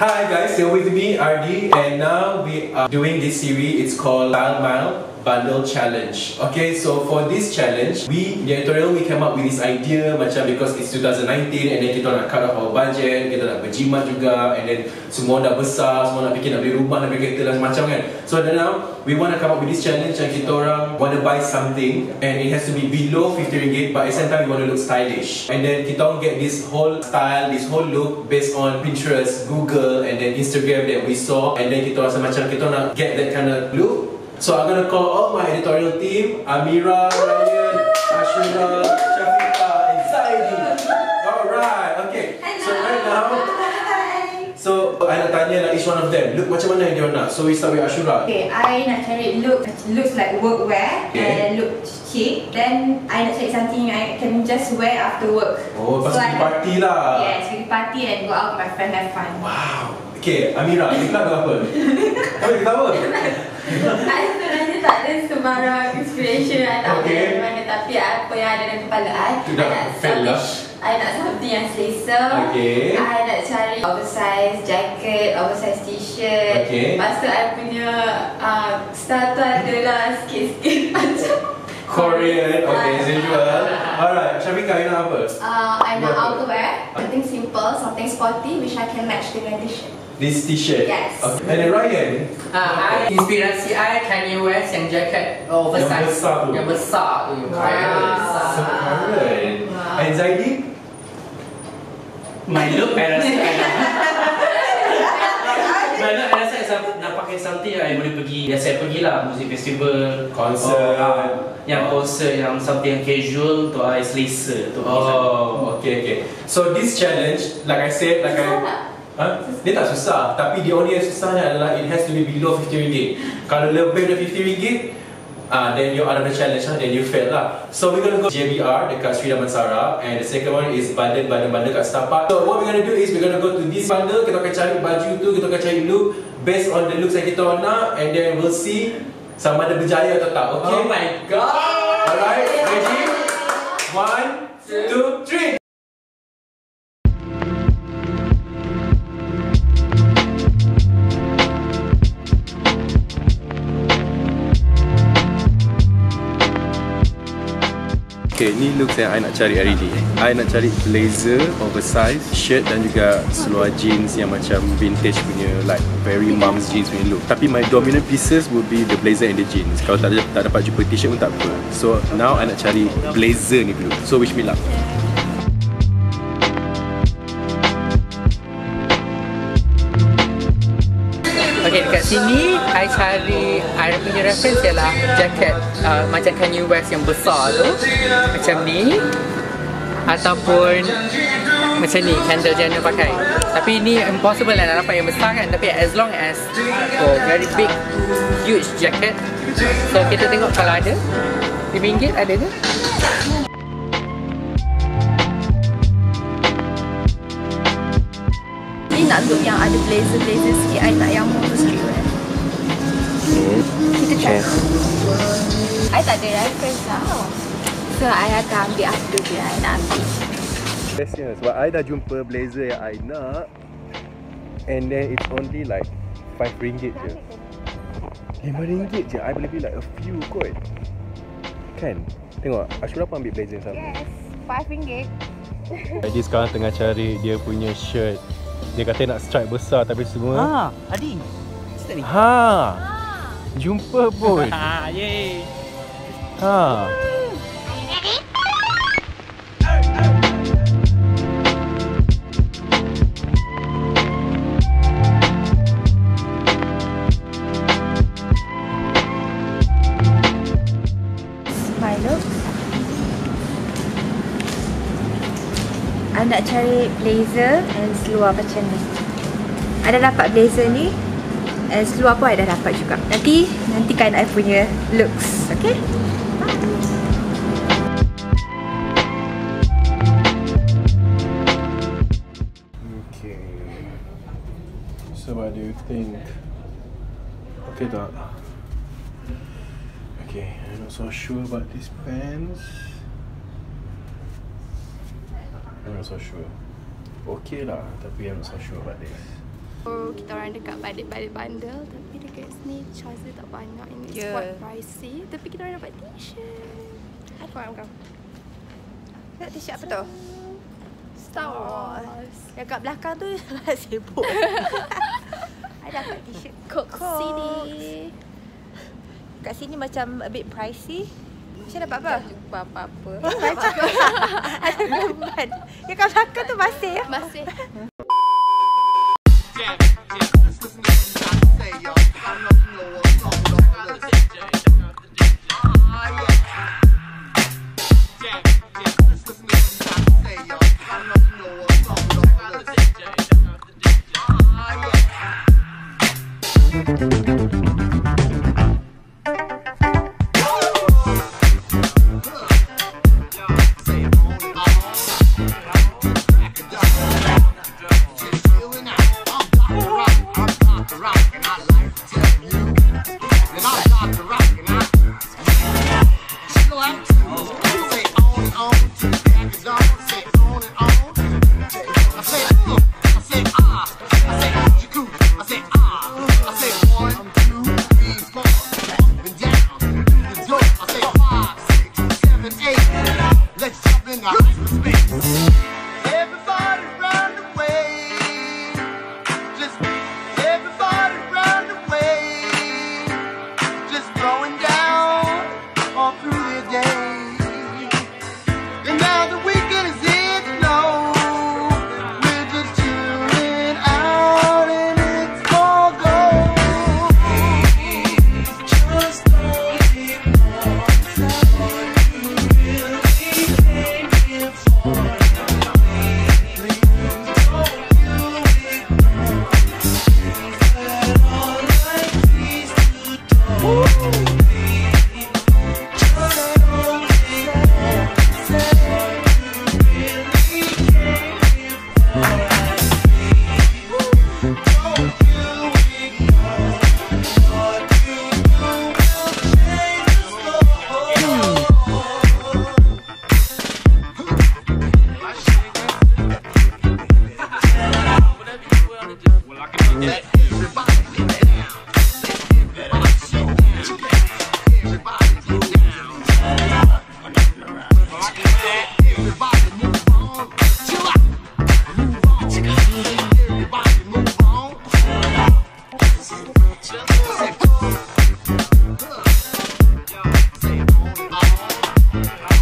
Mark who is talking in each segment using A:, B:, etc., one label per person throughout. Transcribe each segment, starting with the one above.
A: Hi guys, you're with me, RD, and now we are doing this series. It's called Style Mile Bundle Challenge. Okay, so for this challenge, the editorial we came up with this idea macam because it's 2019 and then kita nak cut off our budget, kita nak berjimat juga, and then semua dah besar, semua nak fikir nak beli rumah, nak beli kereta dan macam kan. So now we want to come up with this challenge yang kita orang want to buy something and it has to be below 50 ringgit, but at the same time we want to look stylish. And then kita orang get this whole style, this whole look based on Pinterest, Google, and then Instagram that we saw, and then kita rasa macam kita nak get that kind of look. So I'm gonna call all my editorial team, Amira, Ryan, Ashura, Shafiqa, and Zaidi. Alright, okay. So right now, so I nak tanya like each one of them, look macam mana yang dia nak. So we start with Ashura.
B: Okay, I nak cari looks like workwear and look cheap. Then I nak cari something I can just wear after work.
A: Oh, pas pergi party lah.
B: Yes, pergi party and go out with my friend, have fun.
A: Wow. Okay, Amira, kita nak apa? Kau ketawa?
B: I sebenarnya tak ada sembarang inspiration, I tak ada mana, tapi apa yang ada dalam kepala I nak something yang selesa.
A: Okay.
B: I nak cari oversize jacket, oversize t-shirt.
A: Okay.
B: Lepas tu I punya style tu adalah sikit-sikit macam
A: Korean, okay, as usual. Alright, Shafiqa, you nak apa?
B: I nak outerwear, something simple, something sporty which I can match dengan t-shirt.
A: This t-shirt?
B: Yes.
A: Okay. And then Ryan?
C: Inspirasi I Kanye West yang jacket oversize.
A: Yang besar tu.
C: Yang besar tu.
A: So current. And Zaidi?
C: My look, I rasa I rasa nak pakai something yang I boleh pergi. Biasa saya pergilah musik festival,
A: concert,
C: yang concert yang something yang casual untuk I selesa.
A: Oh, okay. So this challenge, like I said, dia tak susah, tapi the only yang susahnya adalah it has to be below 50 ringgit. Kalau lebih dari 50 ringgit, then you're out of the challenge lah, then you fail lah. So we're gonna go JBR dekat Sri Damansara, and the second one is bundle kat Setapak. So what we're gonna do is we're gonna go to this bundle, kita akan cari baju tu, kita akan cari look based on the looks yang kita nak, and then we'll see sama ada berjaya atau tak. Okay?
C: Oh my god!
A: Alright, ready? 1, 2, 3. Okay, ni looks yang I nak cari hari ni. I nak cari blazer, oversize, shirt dan juga seluar jeans yang macam vintage punya, like very mom's jeans punya look. Tapi my dominant pieces would be the blazer and the jeans. Kalau tak dapat jumpa t-shirt pun tak apa. So now I nak cari blazer ni dulu. So wish me luck.
C: Okay, dekat sini I cari, I punya reference ialah jacket macam Kanye West yang besar tu, macam ni, ataupun macam ni Kendall Jenner pakai. Tapi ni impossible lah nak dapat yang besar kan, tapi as long as very big huge jacket. So kita tengok kalau ada RM5 ada ke?
B: Nak look yang ada blazer sikit, I tak yang more streetwear. Kita try. I tak ada reference tau. So I akan ambil after je I nak ambil.
A: Bestnya sebab I dah jumpa blazer yang I nak, and then it's only like RM5 je. RM5 je, I boleh beli like a few kot. Kan? Tengok, Ashura pun ambil blazer yang sama.
B: Yes, RM5.
A: Dia sekarang tengah cari dia punya shirt. Dia kata nak stripe besar tapi semua.
C: Adi. Cerita ni.
A: Jumpa pun.
C: Yeay.
B: My look. I nak cari blazer and seluar macam ni. I dah dapat blazer ni, and seluar pun I dah dapat juga. Nantikan I punya looks, okay?
A: Okay. So what do you think? Okay tak? Okay, I'm not so sure about these pants. I'm not so sure. Okay lah, tapi I'm not so sure about this.
D: Kita orang dekat balik-balik bandel, tapi dekat sini charge tak banyak. Ini quite pricey. Tapi kita orang dapat t-shirt. Apa kau?
B: T-shirt apa tu?
D: Star Wars.
B: Yang kat belakang tu sibuk. Ada dapat t-shirt
D: Coke City.
B: kat sini macam a bit pricey. Macam dapat apa?
D: Tak jumpa apa-apa.
B: Ada gambar. Yang kat belakang tu masih ya?
D: Masih.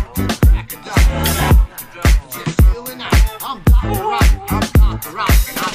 E: I'm Dr. Rock, and I